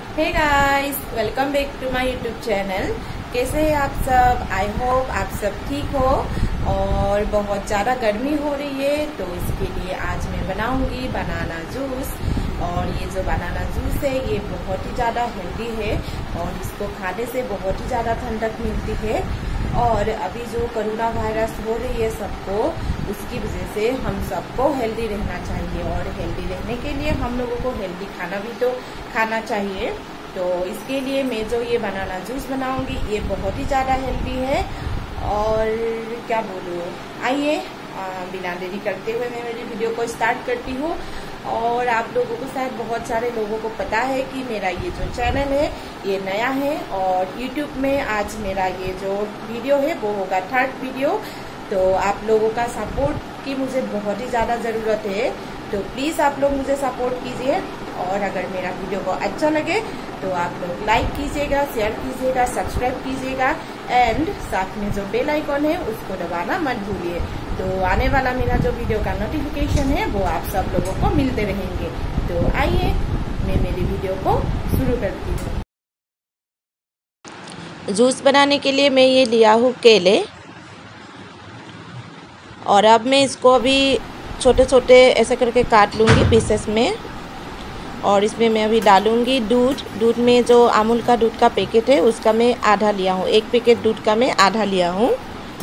Hey guys, welcome back to my YouTube channel. कैसे हैं आप सब? आई होप आप सब ठीक हो। और बहुत ज़्यादा गर्मी हो रही है, तो इसके लिए आज मैं बनाऊंगी बनाना जूस। और ये जो बनाना जूस है ये बहुत ही ज़्यादा हेल्दी है और इसको खाने से बहुत ही ज़्यादा ठंडक मिलती है। और अभी जो कोरोना वायरस हो रही है सबको, उसकी वजह से हम सबको हेल्दी रहना चाहिए। और हेल्दी रहने के लिए हम लोगों को हेल्दी खाना भी तो खाना चाहिए। तो इसके लिए मैं जो ये बनाना जूस बनाऊंगी ये बहुत ही ज़्यादा हेल्दी है। और क्या बोलूँ, आइए बिना देरी करते हुए मैं मेरी वीडियो को स्टार्ट करती हूँ। और आप लोगों को शायद बहुत सारे लोगों को पता है कि मेरा ये जो चैनल है ये नया है और YouTube में आज मेरा ये जो वीडियो है वो होगा 3rd वीडियो। तो आप लोगों का सपोर्ट की मुझे बहुत ही ज़्यादा ज़रूरत है, तो प्लीज़ आप लोग मुझे सपोर्ट कीजिए। और अगर मेरा वीडियो को अच्छा लगे तो आप लोग लाइक कीजिएगा, शेयर कीजिएगा, सब्सक्राइब कीजिएगा एंड साथ में जो बेल आइकॉन है उसको दबाना मत भूलिए। तो आने वाला मेरा जो वीडियो का नोटिफिकेशन है वो आप सब लोगों को मिलते रहेंगे। तो आइए मैं मेरी वीडियो को शुरू करती हूँ। जूस बनाने के लिए मैं ये लिया हूँ केले, और अब मैं इसको अभी छोटे छोटे ऐसे करके काट लूँगी पीसेस में। और इसमें मैं अभी डालूँगी दूध में जो अमूल का दूध का पैकेट है उसका मैं आधा लिया हूँ, 1 पैकेट दूध का मैं आधा लिया हूँ।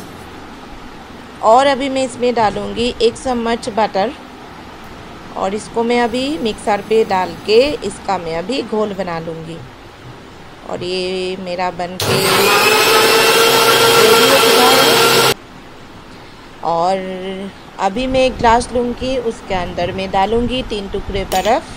और अभी मैं इसमें डालूँगी 1 चम्मच बटर, और इसको मैं अभी मिक्सर पे डाल के इसका मैं अभी घोल बना लूँगी। और ये मेरा बन के रेडी हो चुका है। और अभी मैं एक ग्लास लूँगी, उसके अंदर मैं डालूँगी 3 टुकड़े बर्फ़।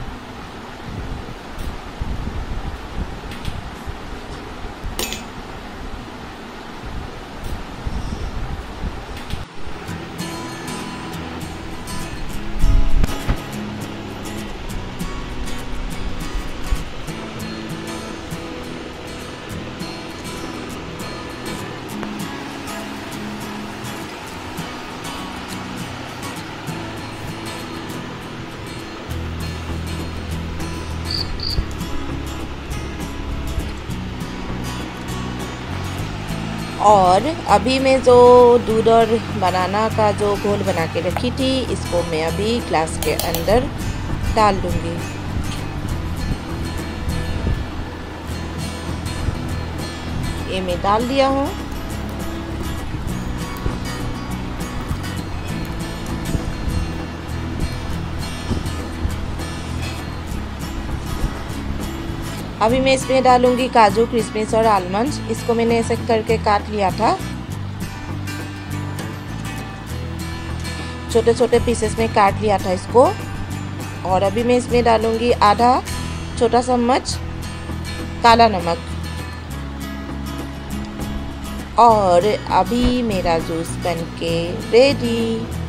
और अभी मैं जो दूध और बनाना का जो घोल बना के रखी थी इसको मैं अभी ग्लास के अंदर डाल दूँगी। ये मैं डाल दिया हूँ। अभी मैं इसमें डालूंगी काजू, किशमिश और आलमंड। इसको मैंने ऐसे करके काट लिया था, छोटे छोटे पीसेस में काट लिया था इसको। और अभी मैं इसमें डालूंगी आधा छोटा चम्मच काला नमक। और अभी मेरा जूस बनके रेडी।